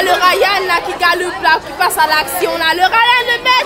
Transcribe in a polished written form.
le Ryan là qui galope là, qui passe à l'action là. Le Ryan, le mec